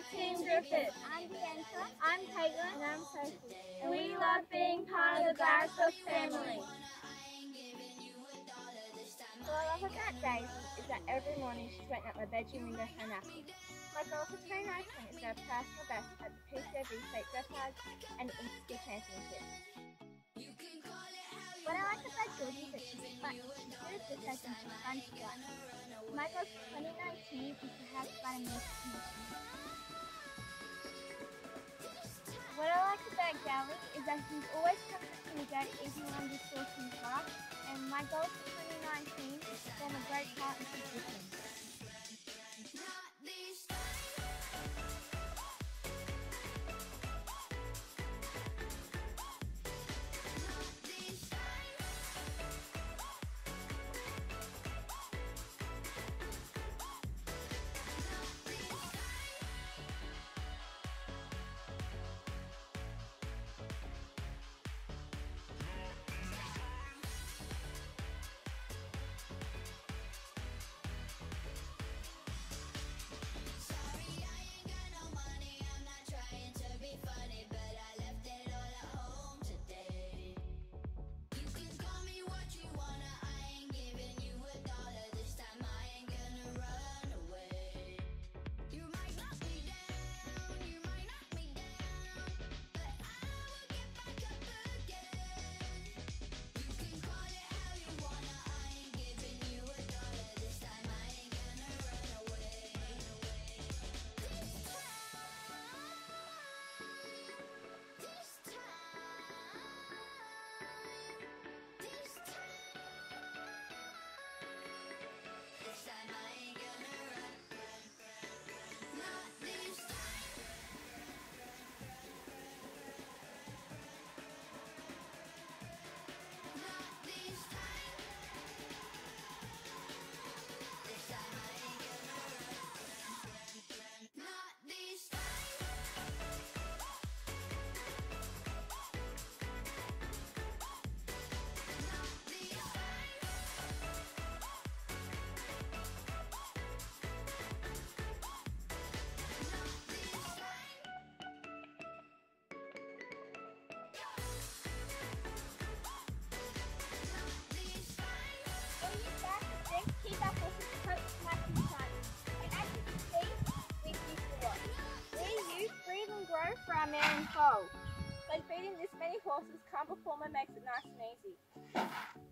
Team Griffith. I'm Bianca. I'm Caitlin. And I'm Sophie. And we love being part of the Glasgow family. What I love about Daisy is that every morning she's waiting at my bedroom window for a napkin. My goal for 2019 is to have personal best at the PCAB State Dressage and Inter-Ski Championship. What I like about Georgie is that she's fun. She's good at dressage and she's fun to watch. My goal for 2019 is to have fun and make connection. What I like about Gally is that he's always comforting me out even when I'm just talking fast, and my goal for 2019 is to form a great partnership with him. For our mare and foal. So feeding this many horses can't perform and makes it nice and easy.